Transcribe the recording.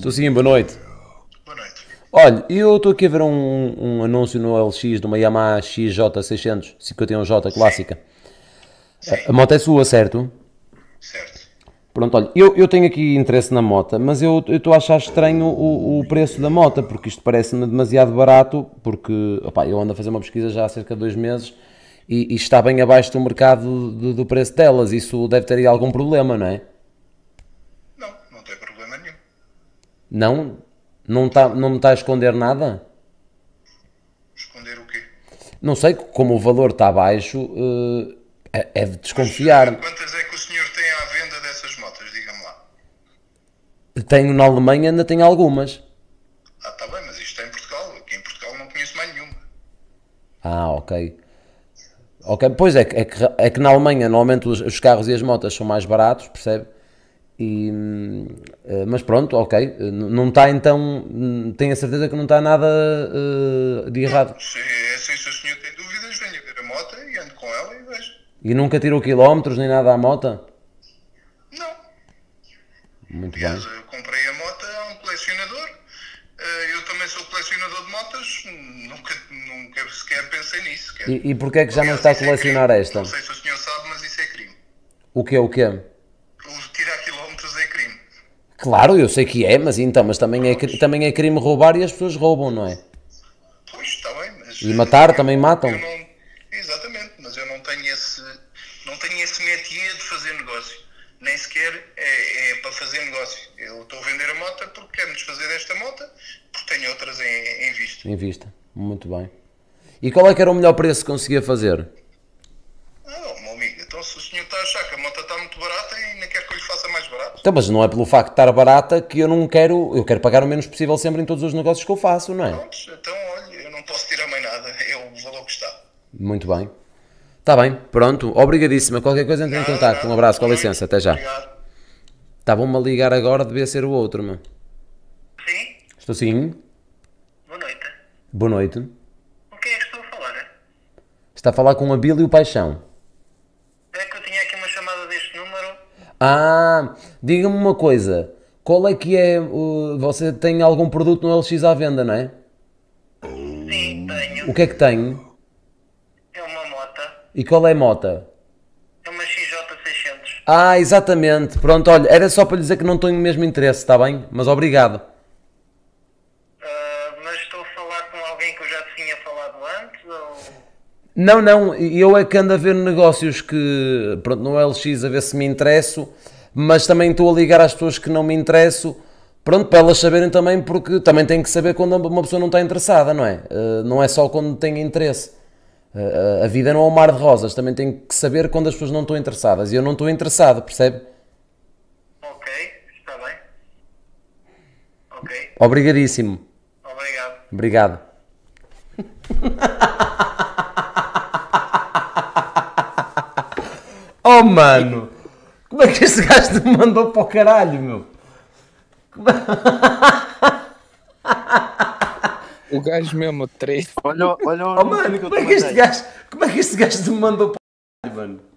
Estou sim, boa noite. Boa noite. Olha, eu estou aqui a ver um anúncio no LX de uma Yamaha XJ600, 51J Sim, clássica. A sim, moto é sua, certo? certo. Pronto, olha, eu tenho aqui interesse na moto, mas eu estou a achar estranho o preço da moto, porque isto parece-me demasiado barato, porque opá, eu ando a fazer uma pesquisa já há cerca de 2 meses e está bem abaixo do mercado do preço delas. Isso deve ter aí algum problema, não é? Não, não tem problema nenhum. Não? Não me está a esconder nada? Esconder o quê? Não sei, como o valor está baixo, é de Mas desconfiar. quantas é que o senhor tem à venda dessas motas? Diga-me lá. Tenho na Alemanha, ainda tenho algumas. Ah, está bem, mas isto é em Portugal. Aqui em Portugal não conheço mais nenhuma. Ah, ok. Ok, pois é que na Alemanha normalmente os carros e as motas são mais baratos, percebe? Mas pronto, ok. Não está então. Tenho a certeza que não está nada de errado. Não, se o senhor tem dúvidas, venha ver a moto e ande com ela e veja. E nunca tirou quilómetros nem nada à moto? Não. Muito bem. Aliás, eu comprei a moto a um colecionador. Eu também sou colecionador de motas. Nunca sequer pensei nisso. E porquê é que já não Aliás, está a isso é colecionar crime. esta? Não sei se o senhor sabe, mas isso é crime. O quê, o quê? O tirar quilómetros é crime. Claro, eu sei que é, mas então, mas também Prontos. também é crime roubar e as pessoas roubam, não é? Pois, está bem, mas E matar também eu matam. não. Exatamente, mas eu não tenho esse métier de fazer negócio. Nem sequer é para fazer negócio. Eu estou a vender a moto porque quero desfazer desta moto, porque tenho outras em vista. Em vista. Muito bem. E qual é que era o melhor preço que conseguia fazer? Ah, meu amigo, então se o senhor está a achar que a moto está muito barata e ainda quer que eu lhe faça mais barato, Então, mas não é pelo facto de estar barata que eu não quero. Eu quero pagar o menos possível sempre em todos os negócios que eu faço, não é? prontos, então olha, eu não posso tirar mais nada, é o valor que está. Muito bem. Está bem, pronto. Obrigadíssima. Qualquer coisa entre em Nada, contacto. Um nada. abraço, com Boa noite. licença. Até já. Obrigado. Estavam-me a ligar agora, devia ser o outro, meu. Sim, Estou sim. boa noite. Boa noite. O que é que estou a falar? Está a falar com o Abílio Paixão. É que eu tinha aqui uma chamada deste número. Ah, diga-me uma coisa. Qual é que é. Você tem algum produto no LX à venda, não é? Sim, O tenho. que é que tem? É uma moto. E qual é a mota? É uma XJ600. Ah, exatamente. Pronto, olha, era só para lhe dizer que não tenho o mesmo interesse, está bem? Mas obrigado. Mas estou a falar com alguém que eu já tinha falado antes? Ou... Não, não, eu é que ando a ver negócios que, pronto, no LX a ver se me interesso, mas também estou a ligar às pessoas que não me interesso, pronto, para elas saberem também, porque também tem que saber quando uma pessoa não está interessada, não é? Não é só quando tem interesse. A vida não é um mar de rosas, também tem que saber quando as pessoas não estão interessadas. E eu não estou interessado, percebe? Ok, está bem. Ok, Obrigadíssimo. obrigado. Obrigado. Oh, mano! Como é que este gajo me mandou para o caralho, meu? O gajo mesmo três. Olha o Oh, anúncio mano, que eu te mandei. como é que este gajo me mandou para o caralho, mano?